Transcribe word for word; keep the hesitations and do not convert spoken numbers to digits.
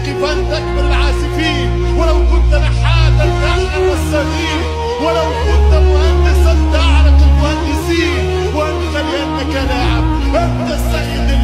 موقفا تكبر العازفين، ولو كنت نحاتا تعلم السليم، ولو كنت مهندسا تعرف المهندسين، وانت لانك لاعب انت السيد